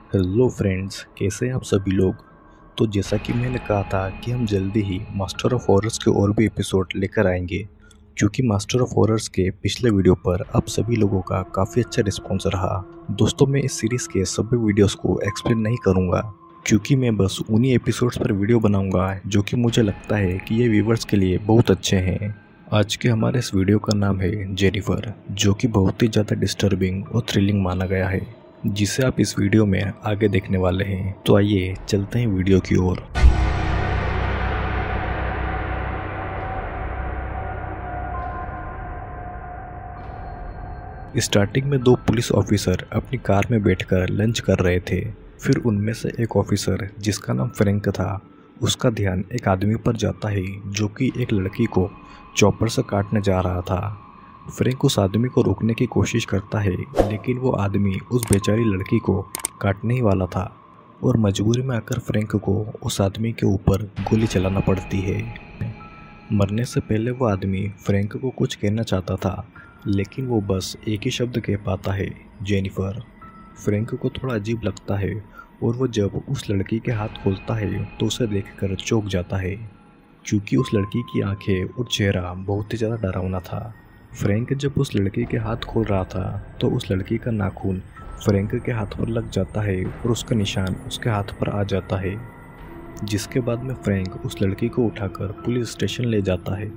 Hello friends, कैसे हैं आप सभी लोग। तो जैसा कि मैंने कहा था कि हम जल्दी ही मास्टर ऑफ हॉरर्स के और भी एपिसोड लेकर आएंगे, क्योंकि मास्टर ऑफ हॉरर्स के पिछले वीडियो पर आप सभी लोगों का काफ़ी अच्छा रिस्पॉन्स रहा। दोस्तों, मैं इस सीरीज़ के सभी वीडियोस को एक्सप्लेन नहीं करूँगा, क्योंकि मैं बस उन्हीं एपिसोड्स पर वीडियो बनाऊँगा जो कि मुझे लगता है कि ये व्यूवर्स के लिए बहुत अच्छे हैं। आज के हमारे इस वीडियो का नाम है जेनिफर, जो कि बहुत ही ज़्यादा डिस्टर्बिंग और थ्रिलिंग माना गया है, जिसे आप इस वीडियो में आगे देखने वाले हैं। तो आइए चलते हैं वीडियो की ओर। स्टार्टिंग में दो पुलिस ऑफिसर अपनी कार में बैठकर लंच कर रहे थे। फिर उनमें से एक ऑफिसर, जिसका नाम फ्रैंक था, उसका ध्यान एक आदमी पर जाता है जो कि एक लड़की को चॉपर से काटने जा रहा था। फ्रैंक उस आदमी को रोकने की कोशिश करता है, लेकिन वो आदमी उस बेचारी लड़की को काटने ही वाला था और मजबूरी में आकर फ्रैंक को उस आदमी के ऊपर गोली चलाना पड़ती है। मरने से पहले वो आदमी फ्रैंक को कुछ कहना चाहता था, लेकिन वो बस एक ही शब्द कह पाता है, जेनिफर। फ्रैंक को थोड़ा अजीब लगता है और वो जब उस लड़की के हाथ खोलता है तो उसे देखकर चौंक जाता है, क्योंकि उस लड़की की आंखें और चेहरा बहुत ही ज़्यादा डरावना था। फ्रैंक जब उस लड़की के हाथ खोल रहा था तो उस लड़की का नाखून फ्रैंक के हाथ पर लग जाता है और उसका निशान उसके हाथ पर आ जाता है, जिसके बाद में फ्रैंक उस लड़की को उठाकर पुलिस स्टेशन ले जाता है।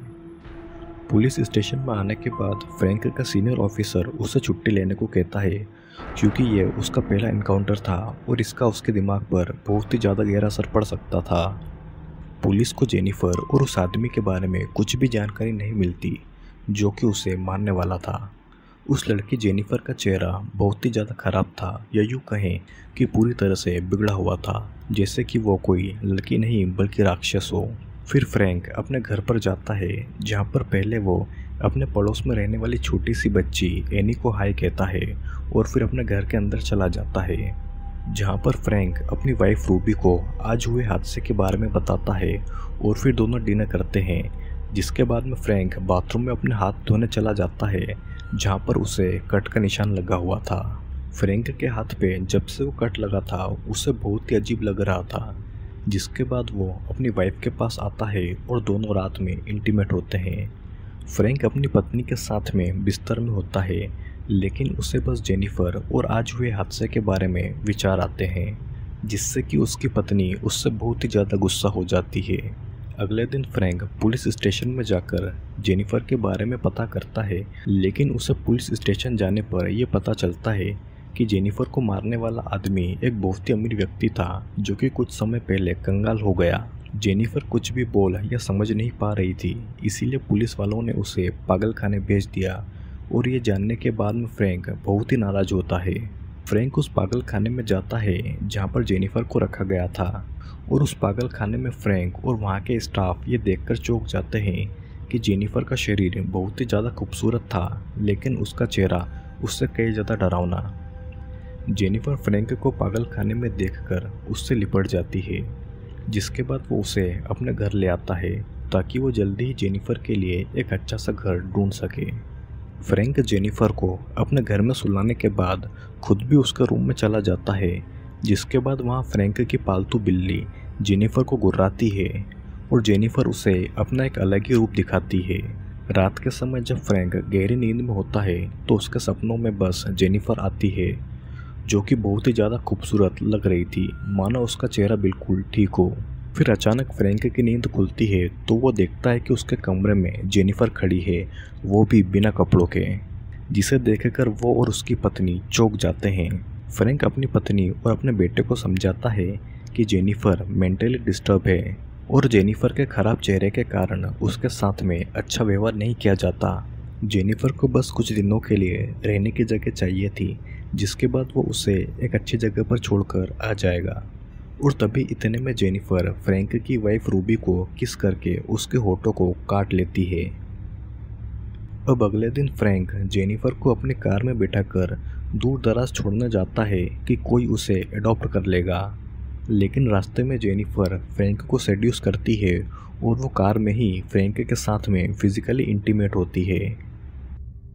पुलिस स्टेशन में आने के बाद फ्रैंक का सीनियर ऑफिसर उसे छुट्टी लेने को कहता है, क्योंकि यह उसका पहला एनकाउंटर था और इसका उसके दिमाग पर बहुत ही ज़्यादा गहरा असर पड़ सकता था। पुलिस को जेनिफर और उस आदमी के बारे में कुछ भी जानकारी नहीं मिलती जो कि उसे मारने वाला था। उस लड़की जेनिफर का चेहरा बहुत ही ज़्यादा ख़राब था, या यूँ कहें कि पूरी तरह से बिगड़ा हुआ था, जैसे कि वो कोई लड़की नहीं बल्कि राक्षस हो। फिर फ्रैंक अपने घर पर जाता है, जहाँ पर पहले वो अपने पड़ोस में रहने वाली छोटी सी बच्ची एनी को हाय कहता है और फिर अपने घर के अंदर चला जाता है, जहाँ पर फ्रैंक अपनी वाइफ रूबी को आज हुए हादसे के बारे में बताता है और फिर दोनों डिनर करते हैं। जिसके बाद में फ्रैंक बाथरूम में अपने हाथ धोने चला जाता है, जहाँ पर उसे कट का निशान लगा हुआ था। फ्रैंक के हाथ पे जब से वो कट लगा था उसे बहुत ही अजीब लग रहा था। जिसके बाद वो अपनी वाइफ के पास आता है और दोनों रात में इंटीमेट होते हैं। फ्रैंक अपनी पत्नी के साथ में बिस्तर में होता है, लेकिन उसे बस जेनिफर और आज हुए हादसे के बारे में विचार आते हैं, जिससे कि उसकी पत्नी उससे बहुत ही ज़्यादा गुस्सा हो जाती है। अगले दिन फ्रैंक पुलिस स्टेशन में जाकर जेनिफर के बारे में पता करता है, लेकिन उसे पुलिस स्टेशन जाने पर यह पता चलता है कि जेनिफर को मारने वाला आदमी एक बहुत ही अमीर व्यक्ति था, जो कि कुछ समय पहले कंगाल हो गया। जेनिफर कुछ भी बोल या समझ नहीं पा रही थी, इसीलिए पुलिस वालों ने उसे पागल खाने भेज दिया और ये जानने के बाद में फ्रैंक बहुत ही नाराज होता है। फ्रैंक उस पागल खाने में जाता है जहाँ पर जेनिफर को रखा गया था, और उस पागल खाने में फ्रैंक और वहाँ के स्टाफ ये देखकर चौंक जाते हैं कि जेनिफर का शरीर बहुत ही ज़्यादा खूबसूरत था, लेकिन उसका चेहरा उससे कई ज़्यादा डरावना। जेनिफर फ्रैंक को पागल खाने में देखकर उससे लिपट जाती है, जिसके बाद वो उसे अपने घर ले आता है ताकि वो जल्दी ही जेनिफर के लिए एक अच्छा सा घर ढूंढ सके। फ्रैंक जेनिफर को अपने घर में सुलाने के बाद खुद भी उसके रूम में चला जाता है, जिसके बाद वहाँ फ्रैंक की पालतू बिल्ली जेनिफर को गुर्राती है और जेनिफर उसे अपना एक अलग ही रूप दिखाती है। रात के समय जब फ्रैंक गहरी नींद में होता है तो उसके सपनों में बस जेनिफर आती है, जो कि बहुत ही ज़्यादा खूबसूरत लग रही थी, मानो उसका चेहरा बिल्कुल ठीक हो। फिर अचानक फ्रैंक की नींद खुलती है तो वो देखता है कि उसके कमरे में जेनिफर खड़ी है, वो भी बिना कपड़ों के, जिसे देखकर वो और उसकी पत्नी चौंक जाते हैं। फ्रैंक अपनी पत्नी और अपने बेटे को समझाता है कि जेनिफर मेंटली डिस्टर्ब है और जेनिफर के खराब चेहरे के कारण उसके साथ में अच्छा व्यवहार नहीं किया जाता। जेनिफर को बस कुछ दिनों के लिए रहने की जगह चाहिए थी, जिसके बाद वो उसे एक अच्छी जगह पर छोड़कर आ जाएगा। और तभी इतने में जेनिफर फ्रैंक की वाइफ रूबी को किस करके उसके होठों को काट लेती है। अब अगले दिन फ्रैंक जेनिफर को अपनी कार में बिठाकर दूर दराज छोड़ने जाता है कि कोई उसे अडॉप्ट कर लेगा, लेकिन रास्ते में जेनिफर फ्रैंक को सेड्यूस करती है और वो कार में ही फ्रैंक के साथ में फिजिकली इंटीमेट होती है।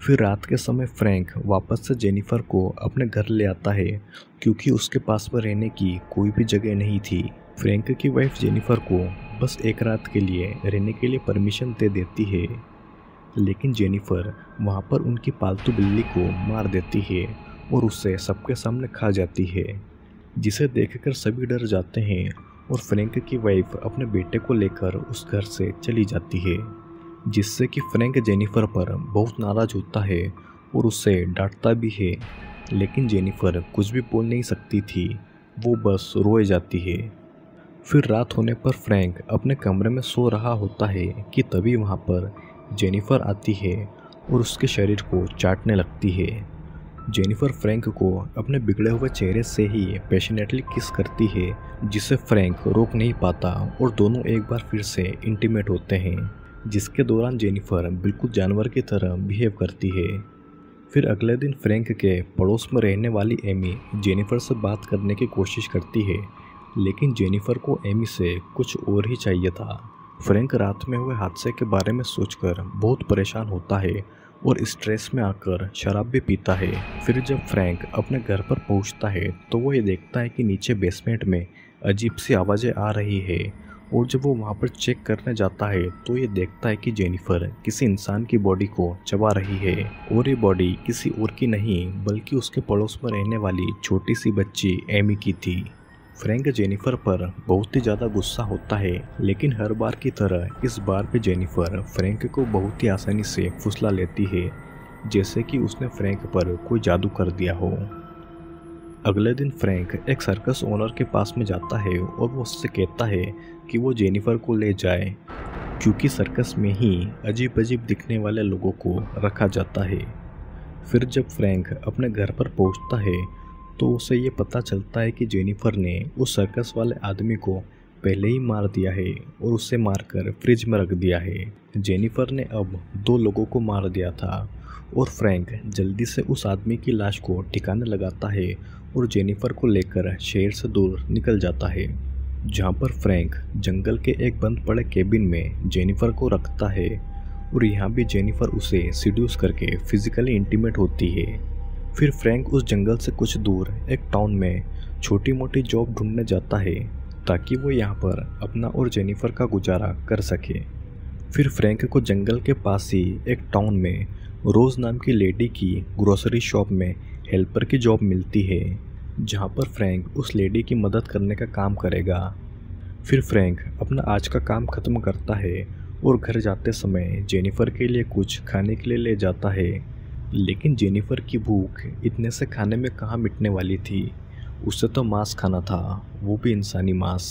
फिर रात के समय फ्रैंक वापस से जेनिफर को अपने घर ले आता है क्योंकि उसके पास में रहने की कोई भी जगह नहीं थी। फ्रैंक की वाइफ जेनिफर को बस एक रात के लिए रहने के लिए परमिशन दे देती है, लेकिन जेनिफर वहाँ पर उनकी पालतू बिल्ली को मार देती है और उसे सबके सामने खा जाती है, जिसे देखकर सभी डर जाते हैं और फ्रैंक की वाइफ अपने बेटे को लेकर उस घर से चली जाती है, जिससे कि फ्रैंक जेनिफर पर बहुत नाराज होता है और उसे डांटता भी है, लेकिन जेनिफर कुछ भी बोल नहीं सकती थी, वो बस रोए जाती है। फिर रात होने पर फ्रैंक अपने कमरे में सो रहा होता है कि तभी वहाँ पर जेनिफर आती है और उसके शरीर को चाटने लगती है। जेनिफर फ्रैंक को अपने बिगड़े हुए चेहरे से ही पैशनेटली किस करती है, जिसे फ्रैंक रोक नहीं पाता और दोनों एक बार फिर से इंटीमेट होते हैं, जिसके दौरान जेनिफर बिल्कुल जानवर की तरह बिहेव करती है। फिर अगले दिन फ्रैंक के पड़ोस में रहने वाली एमी जेनिफर से बात करने की कोशिश करती है, लेकिन जेनिफर को एमी से कुछ और ही चाहिए था। फ्रैंक रात में हुए हादसे के बारे में सोचकर बहुत परेशान होता है और स्ट्रेस में आकर शराब भी पीता है। फिर जब फ्रैंक अपने घर पर पहुंचता है तो वो ये देखता है कि नीचे बेसमेंट में अजीब सी आवाज़ें आ रही है, और जब वो वहाँ पर चेक करने जाता है तो ये देखता है कि जेनिफर किसी इंसान की बॉडी को चबा रही है, और ये बॉडी किसी और की नहीं बल्कि उसके पड़ोस में रहने वाली छोटी सी बच्ची एमी की थी। फ्रैंक जेनिफर पर बहुत ही ज़्यादा गुस्सा होता है, लेकिन हर बार की तरह इस बार भी जेनिफर फ्रैंक को बहुत ही आसानी से फुसला लेती है, जैसे कि उसने फ्रैंक पर कोई जादू कर दिया हो। अगले दिन फ्रैंक एक सर्कस ओनर के पास में जाता है और वो उससे कहता है कि वो जेनिफर को ले जाए, क्योंकि सर्कस में ही अजीब अजीब दिखने वाले लोगों को रखा जाता है। फिर जब फ्रैंक अपने घर पर पहुंचता है तो उसे ये पता चलता है कि जेनिफर ने उस सर्कस वाले आदमी को पहले ही मार दिया है और उसे मारकर फ्रिज में रख दिया है। जेनिफर ने अब 2 लोगों को मार दिया था और फ्रैंक जल्दी से उस आदमी की लाश को ठिकाने लगाता है और जेनिफर को लेकर शहर से दूर निकल जाता है, जहाँ पर फ्रैंक जंगल के एक बंद पड़े केबिन में जेनिफर को रखता है और यहाँ भी जेनिफर उसे सीड्यूस करके फिजिकली इंटीमेट होती है। फिर फ्रैंक उस जंगल से कुछ दूर एक टाउन में छोटी मोटी जॉब ढूंढने जाता है ताकि वो यहाँ पर अपना और जेनिफर का गुजारा कर सके। फिर फ्रैंक को जंगल के पास ही एक टाउन में रोज़ नाम की लेडी की ग्रोसरी शॉप में हेल्पर की जॉब मिलती है, जहाँ पर फ्रैंक उस लेडी की मदद करने का काम करेगा। फिर फ्रैंक अपना आज का काम ख़त्म करता है और घर जाते समय जेनिफर के लिए कुछ खाने के लिए ले जाता है, लेकिन जेनिफर की भूख इतने से खाने में कहाँ मिटने वाली थी, उसे तो मांस खाना था, वो भी इंसानी मांस।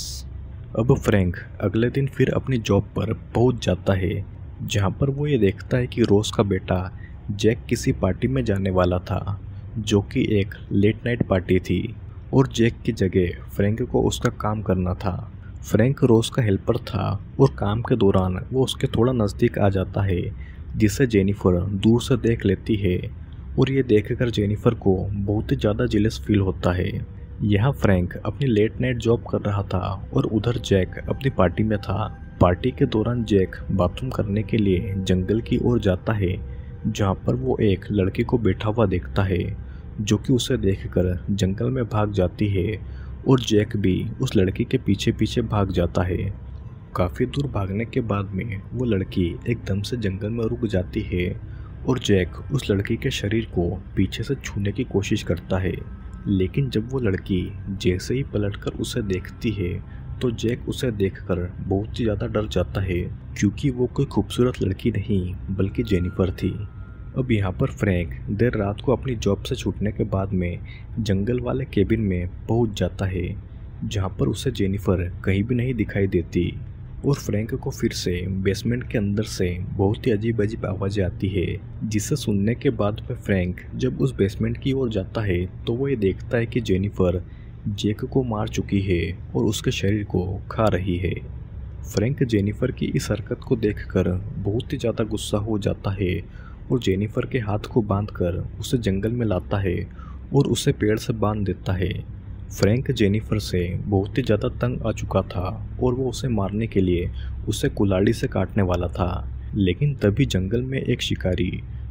अब फ्रैंक अगले दिन फिर अपनी जॉब पर पहुंच जाता है, जहां पर वो ये देखता है कि रोज का बेटा जैक किसी पार्टी में जाने वाला था, जो कि एक लेट नाइट पार्टी थी, और जैक की जगह फ्रैंक को उसका काम करना था। फ्रैंक रोज का हेल्पर था और काम के दौरान वो उसके थोड़ा नज़दीक आ जाता है, जिसे जेनिफर दूर से देख लेती है, और ये देखकर जेनिफर को बहुत ही ज़्यादा जेलस फील होता है। यहाँ फ्रैंक अपनी लेट नाइट जॉब कर रहा था और उधर जैक अपनी पार्टी में था। पार्टी के दौरान जैक बाथरूम करने के लिए जंगल की ओर जाता है, जहाँ पर वो एक लड़की को बैठा हुआ देखता है, जो कि उसे देखकर जंगल में भाग जाती है, और जैक भी उस लड़की के पीछे पीछे भाग जाता है। काफ़ी दूर भागने के बाद में वो लड़की एकदम से जंगल में रुक जाती है और जैक उस लड़की के शरीर को पीछे से छूने की कोशिश करता है, लेकिन जब वो लड़की जैसे ही पलटकर उसे देखती है तो जैक उसे देखकर बहुत ही ज़्यादा डर जाता है, क्योंकि वो कोई खूबसूरत लड़की नहीं बल्कि जेनिफर थी। अब यहाँ पर फ्रैंक देर रात को अपनी जॉब से छूटने के बाद में जंगल वाले केबिन में पहुँच जाता है, जहाँ पर उसे जेनिफर कहीं भी नहीं दिखाई देती, और फ्रैंक को फिर से बेसमेंट के अंदर से बहुत ही अजीब अजीब आवाज़ें आती है, जिसे सुनने के बाद में फ्रैंक जब उस बेसमेंट की ओर जाता है तो वो ये देखता है कि जेनिफर जैक को मार चुकी है और उसके शरीर को खा रही है। फ्रैंक जेनिफर की इस हरकत को देखकर बहुत ही ज़्यादा गुस्सा हो जाता है और जेनिफर के हाथ को बांधकर उसे जंगल में लाता है और उसे पेड़ से बांध देता है। फ्रैंक जेनिफर से बहुत ही ज़्यादा तंग आ चुका था और वो उसे मारने के लिए उसे कुल्हाड़ी से काटने वाला था, लेकिन तभी जंगल में एक शिकारी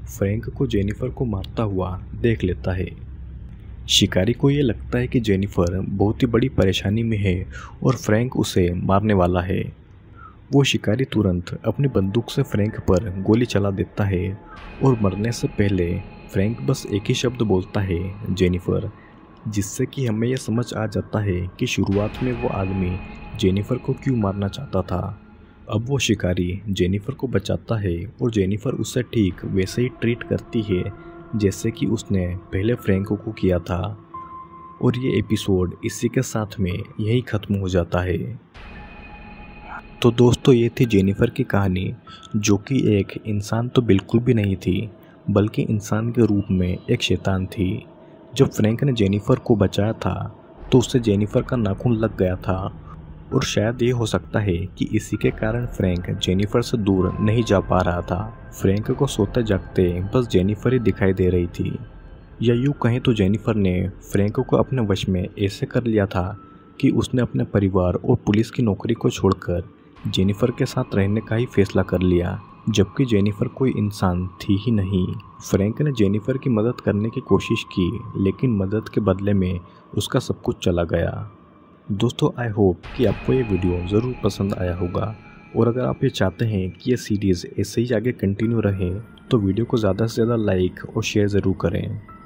फ्रैंक को जेनिफर को मारता हुआ देख लेता है। शिकारी को ये लगता है कि जेनिफर बहुत ही बड़ी परेशानी में है और फ्रैंक उसे मारने वाला है। वो शिकारी तुरंत अपनी बंदूक से फ्रैंक पर गोली चला देता है और मरने से पहले फ्रैंक बस एक ही शब्द बोलता है, जेनिफर, जिससे कि हमें यह समझ आ जाता है कि शुरुआत में वो आदमी जेनिफर को क्यों मारना चाहता था। अब वो शिकारी जेनिफर को बचाता है और जेनिफर उसे ठीक वैसे ही ट्रीट करती है जैसे कि उसने पहले फ्रैंक को किया था। और ये एपिसोड इसी के साथ में यही ख़त्म हो जाता है। तो दोस्तों, ये थी जेनिफर की कहानी, जो कि एक इंसान तो बिल्कुल भी नहीं थी, बल्कि इंसान के रूप में एक शैतान थी। जब फ्रैंक ने जेनिफर को बचाया था तो उससे जेनिफर का नाखून लग गया था और शायद ये हो सकता है कि इसी के कारण फ्रैंक जेनिफर से दूर नहीं जा पा रहा था। फ्रैंक को सोते जागते बस जेनिफर ही दिखाई दे रही थी, या यूँ कहें तो जेनिफर ने फ्रैंक को अपने वश में ऐसे कर लिया था कि उसने अपने परिवार और पुलिस की नौकरी को छोड़कर जेनिफर के साथ रहने का ही फैसला कर लिया, जबकि जेनिफर कोई इंसान थी ही नहीं। फ्रैंक ने जेनिफर की मदद करने की कोशिश की, लेकिन मदद के बदले में उसका सब कुछ चला गया। दोस्तों, आई होप कि आपको ये वीडियो ज़रूर पसंद आया होगा, और अगर आप ये चाहते हैं कि ये सीरीज़ ऐसे ही आगे कंटिन्यू रहे तो वीडियो को ज़्यादा से ज़्यादा लाइक और शेयर ज़रूर करें।